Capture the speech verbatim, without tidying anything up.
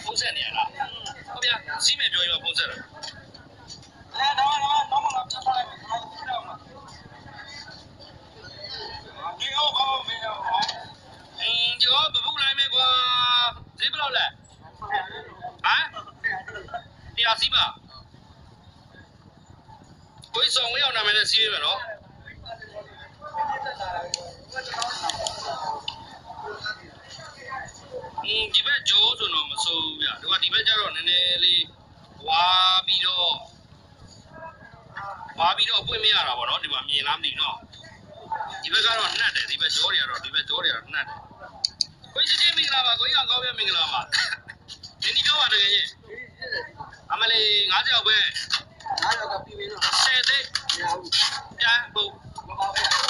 ဖုန်းဆက်နေရလားဟုတ်ဗျာစီးမယ်ပြောရင်ဖုန်းဆက်လားအဲတော့တော့တော့မလာပြပါလိုက်တော့ကြည့်တော့မှာဒီဟုတ်ကောမင်းတော့အင်းကျော်ဘဘူးလိုက်မယ်ကွာဈေးဘယ်လောက်လဲဟမ်တရားစီးပါကိုယ်ဆောင်ဝေးအောင်နာမည်နဲ့စီးရမယ်နော်အင်းဒီဘက်ဂျိုးဆိုတော့မစိုးဘူးဗျဒီကဒီဘက်ကျတော့နည်းနည်းလေးဝါပြီးတော့ဝါပြီးတော့ပွင့်မရတာပေါ့နော်ဒီမှာမြင်လားမသိတော့ဒီဘက်ကတော့နှက်တယ်ဒီဘက်ဂျိုးတွေကတော့ဒီဘက်ဂျိုးတွေကတော့နှက်တယ်ကိုကြီးချင်းမင်္ဂလာပါကိုကြီးအောင်ကောင်းပြမင်္ဂလာပါဒီနေ့ပြောပါတကယ်ကြီးအမလေးငါးကြောက်ပဲငါတော့ကပြီးပြီနော်ဆယ်သိမရဘူးပြန်ဖို့မပါဘူး